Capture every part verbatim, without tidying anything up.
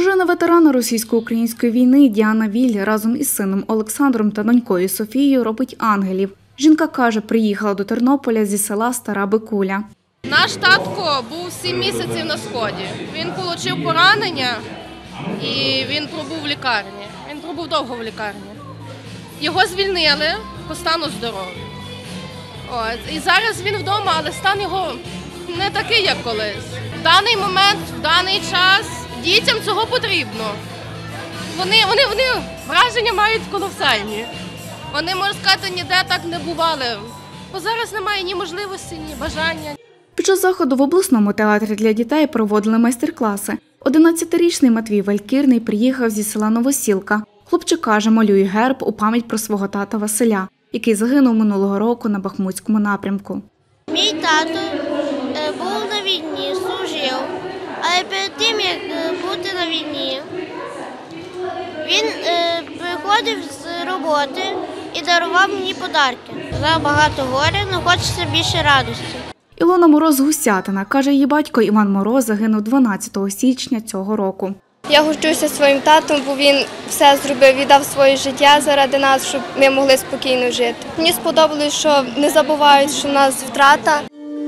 Дружина ветерана російсько-української війни Діана Віль разом із сином Олександром та донькою Софією робить ангелів. Жінка каже, приїхала до Тернополя зі села Стара Бикуля. Наш татко був сім місяців на Сході. Він отримав поранення і він пробув в лікарні. Він пробув довго в лікарні. Його звільнили по стану здоров'я. І зараз він вдома, але стан його не такий, як колись. В даний момент, в даний час дітям цього потрібно. Вони, вони, вони враження мають колосальні. Вони, можна сказати, ніде так не бували. Бо зараз немає ні можливості, ні бажання. Під час заходу в обласному театрі для дітей проводили майстер-класи. одинадцятирічний Матвій Валькірний приїхав зі села Новосілка. Хлопчик каже, малює герб у пам'ять про свого тата Василя, який загинув минулого року на Бахмутському напрямку. Мій тато був на війні, служив, але перед тим, як бути на війні, він приходив з роботи і дарував мені подарки. Зараз багато горя, але хочеться більше радості. Ілона Мороз з Гусятина каже, її батько Іван Мороз загинув дванадцятого січня цього року. Я горджуся своїм татом, бо він все зробив, віддав своє життя заради нас, щоб ми могли спокійно жити. Мені сподобалось, що не забувають, що в нас втрата.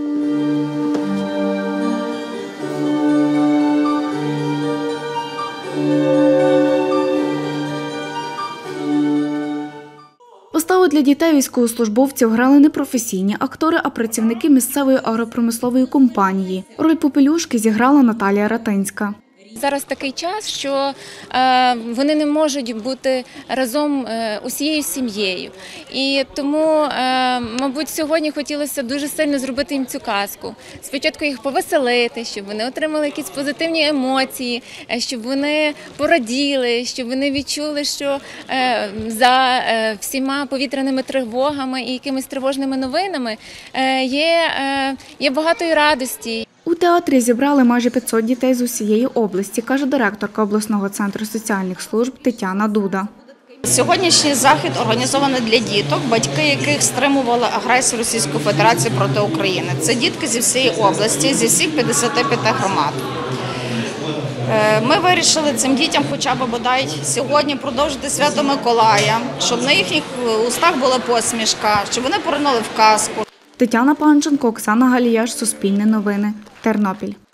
Виставу для дітей військовослужбовців грали не професійні актори, а працівники місцевої агропромислової компанії. Роль Попелюшки зіграла Наталія Ратинська. Зараз такий час, що е, вони не можуть бути разом е, усією сім'єю. І тому, е, мабуть, сьогодні хотілося дуже сильно зробити їм цю казку. Спочатку їх повеселити, щоб вони отримали якісь позитивні емоції, щоб вони пораділи, щоб вони відчули, що е, за е, всіма повітряними тривогами і якимись тривожними новинами е, є, е, є багато і радості. У театрі зібрали майже п'ятсот дітей з усієї області, каже директорка обласного центру соціальних служб Тетяна Дуда. Сьогоднішній захід організований для діток, батьки яких стримували агресію Російської Федерації проти України. Це дітки зі всієї області, зі всіх п'ятдесяти п'яти громад. Ми вирішили цим дітям хоча б бодай сьогодні продовжити свято Миколая, щоб на їхніх устах була посмішка, щоб вони поринули в казку. Тетяна Панченко, Оксана Галіяш, Суспільне новини, Тернопіль.